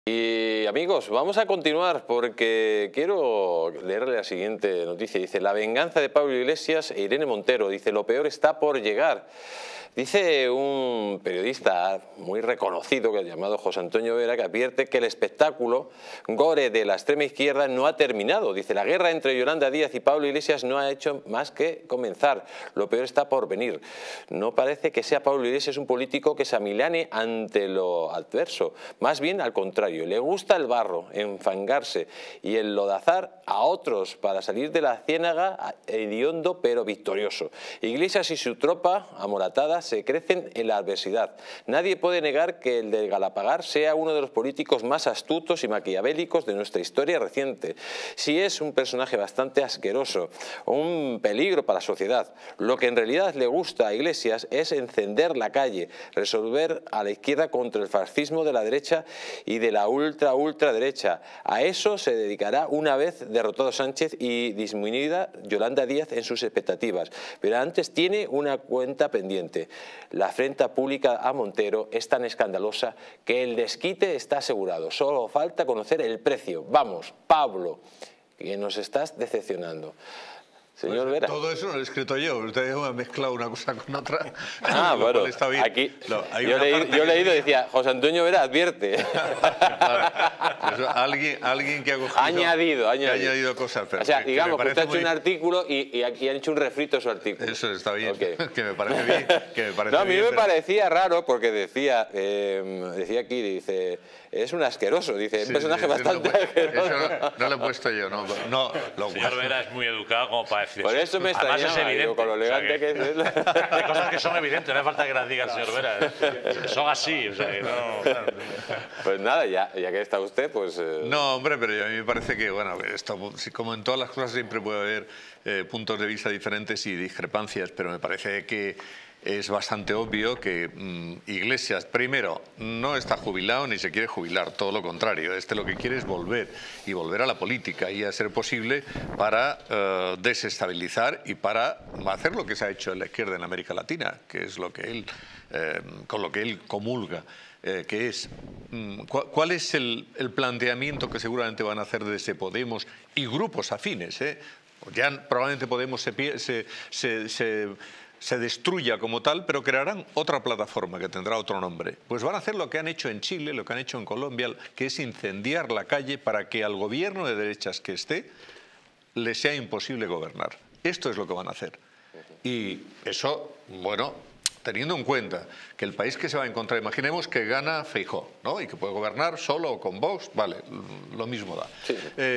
Y amigos, vamos a continuar porque quiero leerle la siguiente noticia. Dice: la venganza de Pablo Iglesias e Irene Montero. Dice: lo peor está por llegar. Dice un periodista muy reconocido llamado José Antonio Vera, que advierte que el espectáculo gore de la extrema izquierda no ha terminado. Dice: la guerra entre Yolanda Díaz y Pablo Iglesias no ha hecho más que comenzar. Lo peor está por venir. No parece que sea Pablo Iglesias un político que se amilane ante lo adverso. Más bien al contrario, le gusta el barro, enfangarse y enlodazar a otros para salir de la ciénaga hediondo pero victorioso. Iglesias y su tropa amoratada se crecen en la adversidad. Nadie puede negar que el de Galapagar sea uno de los políticos más astutos y maquiavélicos de nuestra historia reciente. Si es un personaje bastante asqueroso, un peligro para la sociedad, lo que en realidad le gusta a Iglesias es encender la calle, resolver a la izquierda contra el fascismo de la derecha y de la ultraderecha. A eso se dedicará una vez derrotado Sánchez y disminuida Yolanda Díaz en sus expectativas. Pero antes tiene una cuenta pendiente. La afrenta pública a Montero es tan escandalosa que el desquite está asegurado. Solo falta conocer el precio. Vamos, Pablo, que nos estás decepcionando. Señor pues Vera. Todo eso no lo he escrito yo, usted ha mezclado una cosa con otra. Bueno, está bien. Aquí yo he leído y decía: José Antonio Vera advierte. Claro, alguien que ha añadido cosas. Pero o sea, digamos que usted ha hecho un artículo y aquí han hecho un refrito de su artículo. Eso está bien, okay. Que me parece bien. No, a mí me parecía raro porque decía aquí, dice, es un asqueroso, dice, un personaje bastante asqueroso. Eso no lo he puesto yo, no. Señor Vera es muy educado como para decir. Por eso me extrañaba, además es evidente, con lo elegante que es. Hay cosas que son evidentes, no hace falta que las diga el señor Vera. Son así, o sea, que no. Pues nada, ya que está usted, pues... No, hombre, pero a mí me parece que, bueno, esto, como en todas las cosas siempre puede haber puntos de vista diferentes y discrepancias, pero me parece que es bastante obvio que Iglesias, primero, no está jubilado ni se quiere jubilar, todo lo contrario. Lo que quiere es volver a la política y a ser posible para desestabilizar y para hacer lo que se ha hecho en la izquierda en América Latina, que es lo que él, con lo que él comulga. Que es, ¿cuál es el planteamiento que seguramente van a hacer desde Podemos y grupos afines? Ya probablemente Podemos se destruya como tal, pero crearán otra plataforma que tendrá otro nombre. Pues van a hacer lo que han hecho en Chile, lo que han hecho en Colombia, que es incendiar la calle para que al gobierno de derechas que esté le sea imposible gobernar. Esto es lo que van a hacer. Y eso, bueno, teniendo en cuenta que el país que se va a encontrar, imaginemos que gana Feijóo, ¿no? Y que puede gobernar solo o con Vox, vale, lo mismo da. Sí.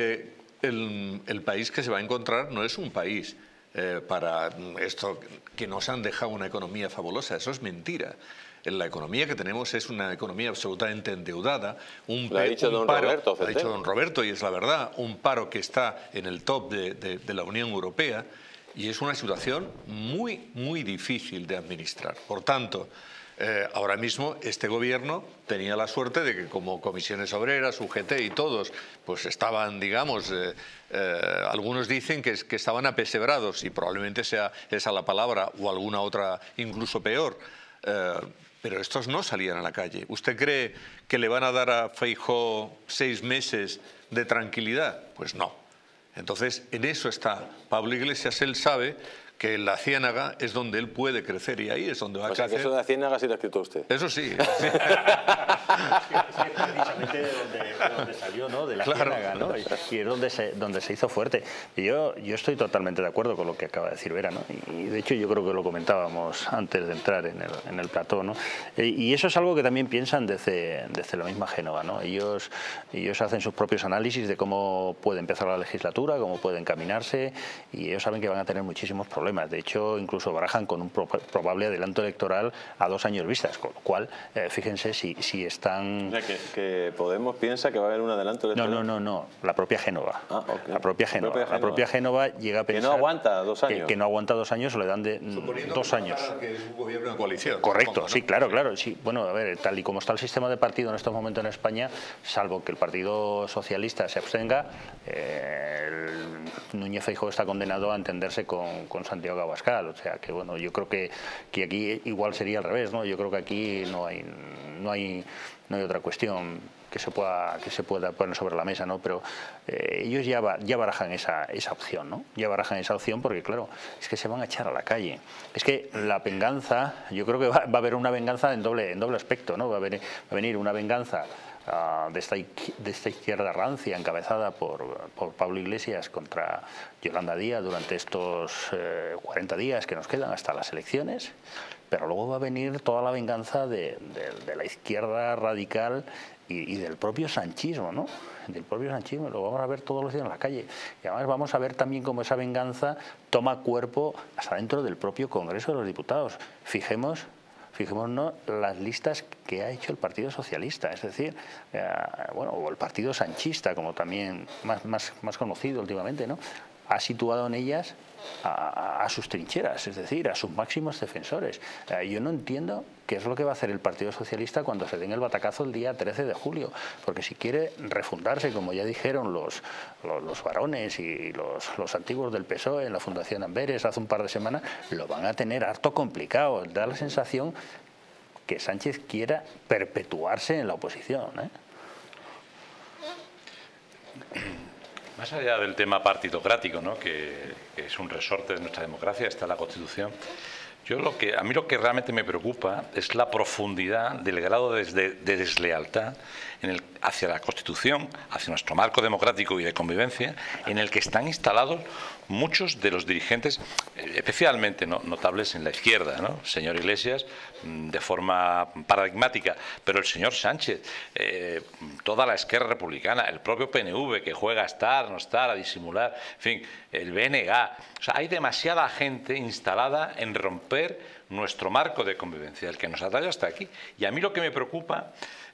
El país que se va a encontrar no es un país para esto que nos han dejado una economía fabulosa, eso es mentira. La economía que tenemos es una economía absolutamente endeudada. Lo ha dicho don Roberto. Lo ha dicho don Roberto y es la verdad, un paro que está en el top de la Unión Europea y es una situación muy, muy difícil de administrar. Por tanto, ahora mismo este gobierno tenía la suerte de que como Comisiones Obreras, UGT y todos, pues estaban, digamos, algunos dicen que estaban apesebrados y probablemente sea esa la palabra o alguna otra incluso peor. Pero estos no salían a la calle. ¿Usted cree que le van a dar a Feijóo 6 meses de tranquilidad? Pues no. Entonces, en eso está Pablo Iglesias. Él sabe que la ciénaga es donde él puede crecer y ahí es donde va a crecer. O sea, que eso de la ciénaga sí lo ha escrito usted. Eso sí. Es precisamente de donde salió, ¿no? De la ciénaga, ¿no? Y es donde se hizo fuerte. Y yo estoy totalmente de acuerdo con lo que acaba de decir Vera, ¿no? Y de hecho yo creo que lo comentábamos antes de entrar en el plató, ¿no? Y eso es algo que también piensan desde la misma Génova, ¿no? Ellos hacen sus propios análisis de cómo puede empezar la legislatura, cómo puede encaminarse, y ellos saben que van a tener muchísimos problemas. De hecho, incluso barajan con un probable adelanto electoral a 2 años vistas, con lo cual, fíjense si están... O sea, que Podemos piensa que va a haber un adelanto electoral. No, la propia Génova. Okay. La propia Génova llega a pensar... Que no aguanta 2 años. Que no aguanta 2 años o le dan de 2 años. Que es un gobierno de coalición. Correcto, supongo, ¿no? sí, claro. Sí. Bueno, a ver, tal y como está el sistema de partido en estos momentos en España, salvo que el Partido Socialista se abstenga, Núñez Feijóo está condenado a entenderse con Sánchez Santiago Abascal. O sea que bueno, yo creo que aquí igual sería al revés, ¿no? Yo creo que aquí no hay otra cuestión que se pueda poner sobre la mesa, ¿no? Pero ellos ya barajan esa opción, ¿no? Ya barajan esa opción porque, claro, es que se van a echar a la calle. Es que la venganza, yo creo que va a haber una venganza en doble aspecto, ¿no? Va a venir una venganza de esta izquierda rancia encabezada por Pablo Iglesias contra Yolanda Díaz durante estos 40 días que nos quedan hasta las elecciones, pero luego va a venir toda la venganza de la izquierda radical y del propio sanchismo, ¿no? Del propio sanchismo, lo vamos a ver todos los días en la calle. Y además vamos a ver también cómo esa venganza toma cuerpo hasta dentro del propio Congreso de los Diputados. Fijémonos las listas que ha hecho el Partido Socialista, es decir, o el Partido Sanchista, como también más conocido últimamente, ¿no? Ha situado en ellas a sus trincheras, es decir, a sus máximos defensores. Yo no entiendo qué es lo que va a hacer el Partido Socialista cuando se den el batacazo el día 13 de julio, porque si quiere refundarse, como ya dijeron los varones y los antiguos del PSOE en la Fundación Amberes hace un par de semanas, lo van a tener harto complicado. Da la sensación que Sánchez quiera perpetuarse en la oposición, ¿eh? Más allá del tema partidocrático, ¿no? que es un resorte de nuestra democracia, está la Constitución. A mí lo que realmente me preocupa es la profundidad del grado de deslealtad hacia la Constitución, hacia nuestro marco democrático y de convivencia, en el que están instalados muchos de los dirigentes, especialmente notables en la izquierda, ¿no? El señor Iglesias, de forma paradigmática, pero el señor Sánchez, toda la Esquerra Republicana, el propio PNV, que juega a estar, no estar, a disimular, en fin, el BNG. O sea, hay demasiada gente instalada en romper nuestro marco de convivencia, el que nos ha traído hasta aquí. Y a mí lo que me preocupa,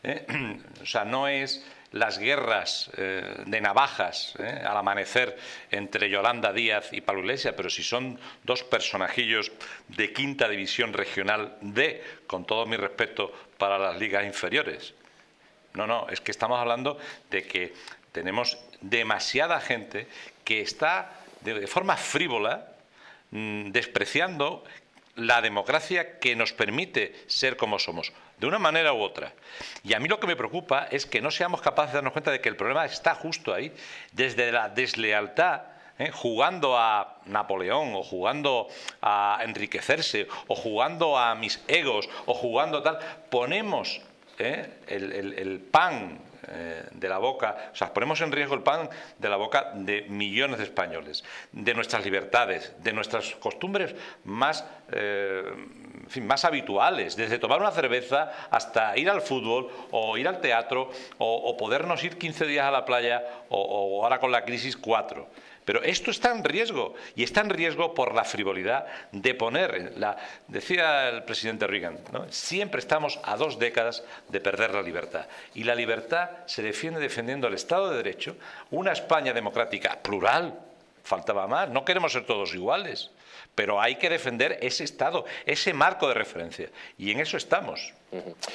no es las guerras de navajas al amanecer entre Yolanda Díaz y Pablo Iglesias, pero si son dos personajillos de quinta división regional D, con todo mi respeto para las ligas inferiores. No, es que estamos hablando de que tenemos demasiada gente que está de forma frívola despreciando la democracia que nos permite ser como somos, de una manera u otra. Y a mí lo que me preocupa es que no seamos capaces de darnos cuenta de que el problema está justo ahí, desde la deslealtad, jugando a Napoleón, o jugando a enriquecerse, o jugando a mis egos, o jugando a tal, ponemos el pan de la boca, o sea, ponemos en riesgo el pan de la boca de millones de españoles, de nuestras libertades, de nuestras costumbres más habituales, desde tomar una cerveza hasta ir al fútbol o ir al teatro o podernos ir 15 días a la playa o ahora con la crisis 4. Pero esto está en riesgo, y está en riesgo por la frivolidad de poner, decía el presidente Reagan, ¿no? Siempre estamos a 2 décadas de perder la libertad. Y la libertad se defiende defendiendo el Estado de Derecho, una España democrática plural, faltaba más, no queremos ser todos iguales, pero hay que defender ese Estado, ese marco de referencia, y en eso estamos.